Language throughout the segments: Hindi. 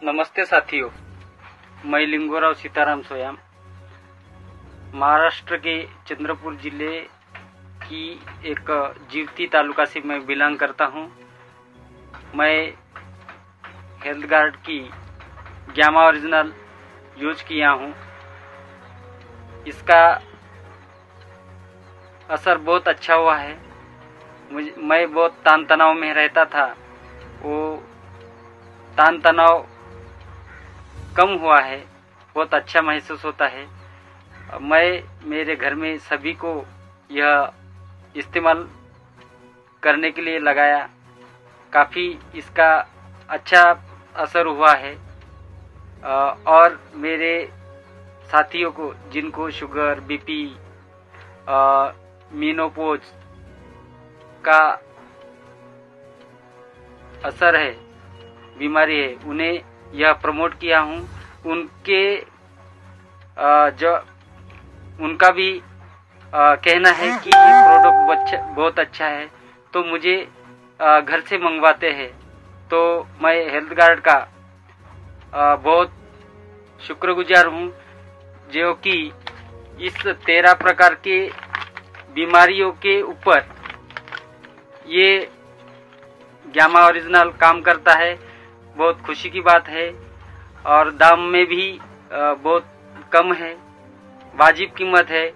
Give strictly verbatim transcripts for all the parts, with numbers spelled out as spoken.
नमस्ते साथियों, मैं लिंगोराव सीताराम सोयाम महाराष्ट्र के चंद्रपुर जिले की एक जीवती तालुका से मैं बिलोंग करता हूं। मैं हेल्थ गार्ड की गैमा ओरिजिनल यूज किया हूं। इसका असर बहुत अच्छा हुआ है। मुझे मैं बहुत तान तनाव में रहता था, वो तान तनाव कम हुआ है, बहुत अच्छा महसूस होता है। मैं मेरे घर में सभी को यह इस्तेमाल करने के लिए लगाया। काफ़ी इसका अच्छा असर हुआ है और मेरे साथियों को जिनको शुगर, बीपी, मेनोपॉज का असर है, बीमारी है, उन्हें यह प्रमोट किया हूँ। उनके जो उनका भी कहना है कि ये प्रोडक्ट बहुत अच्छा है, तो मुझे घर से मंगवाते हैं। तो मैं हेल्थ गार्ड का बहुत शुक्रगुजार हूँ, जो कि इस तेरह प्रकार के बीमारियों के ऊपर ये गैमा ओरिजिनल काम करता है। बहुत खुशी की बात है और दाम में भी बहुत कम है, वाजिब कीमत है।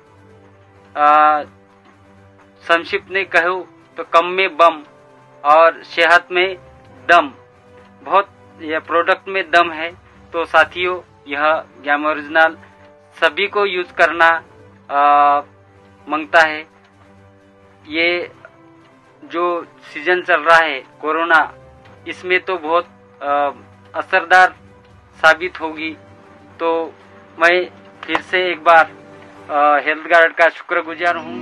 संक्षिप्त में कहूँ तो कम में बम और सेहत में दम। बहुत यह प्रोडक्ट में दम है। तो साथियों, यह गैमा ओरिजिनल सभी को यूज करना आ, मांगता है। ये जो सीजन चल रहा है कोरोना, इसमें तो बहुत असरदार साबित होगी। तो मैं फिर से एक बार हेल्थ गार्ड का शुक्रगुजार हूँ।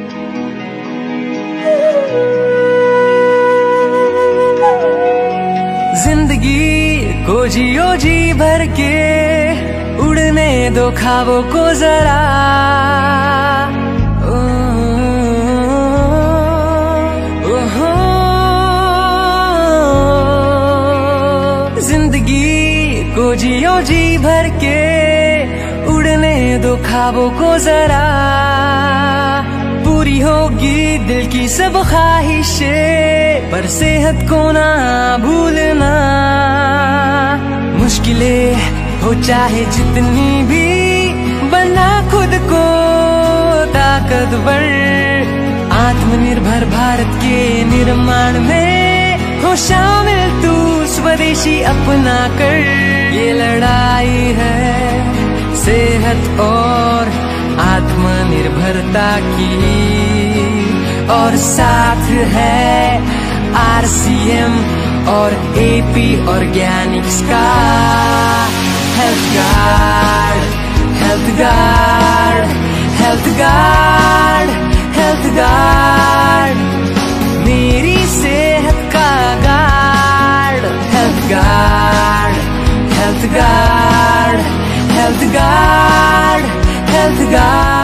जिंदगी को जियो जी भर के, उड़ने दो ख्वाबों को जरा। जिंदगी को जियो जी भर के, उड़ने दो ख्वाबों को जरा। पूरी होगी दिल की सब ख्वाहिशें, पर सेहत को ना भूलना। मुश्किलें हो चाहे जितनी भी, बना खुद को ताकतवर। आत्मनिर्भर भारत के निर्माण में हो शामिल तू, स्वदेशी अपना कर। ये लड़ाई है सेहत और आत्मनिर्भरता की, और साथ है आरसीएम और एपी ऑर्गेनिक्स का। Health guard, health guard, health guard, health guard, मेरी सेहत का guard. Health guard, health guard, health guard, health guard.